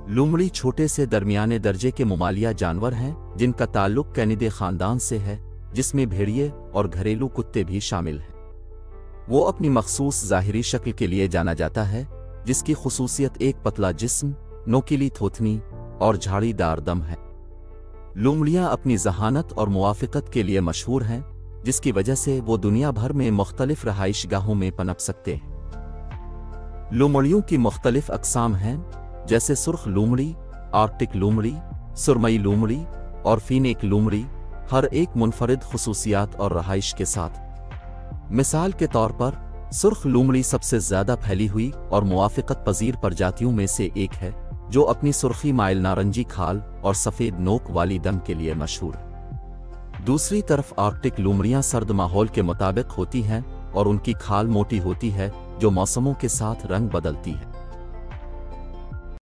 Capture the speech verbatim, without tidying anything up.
लोमड़ी छोटे से दरमियाने दर्जे के ममालिया जानवर हैं जिनका ताल्लुक कैनिडे ख़ानदान से है, जिसमें भेड़िए और घरेलू कुत्ते भी शामिल हैं। वो अपनी मखसूस ज़ाहिरी शक्ल के लिए जाना जाता है, जिसकी खुसूसियत एक पतला जिस्म, नोकीली थोथनी और झाड़ीदार दम है। लोमड़ियाँ अपनी ज़हानत और मुवाफ़क़त के लिए मशहूर हैं, जिसकी वजह से वो दुनिया भर में मुख्तलिफ रहाइशगाहों में पनप सकते हैं। लोमड़ियों की मुख्तलिफ अक़साम हैं, जैसे सुर्ख लोमड़ी, आर्कटिक लोमड़ी, सुरमई लोमड़ी और फ़ीनेक लोमड़ी, हर एक मुनफरिद खुसूसियात और रहाइश के साथ। मिसाल के तौर पर सुर्ख लोमड़ी सबसे ज़्यादा फैली हुई और मुवाफ़क़त पज़ीर प्रजातियों में से एक है, जो अपनी सुर्खी माइल नारंगी खाल और सफ़ेद नोक वाली दम के लिए मशहूर है। दूसरी तरफ आर्कटिक लोमड़ियाँ सर्द माहौल के मुताबिक होती हैं और उनकी खाल मोटी होती है, जो मौसमों के साथ रंग बदलती है।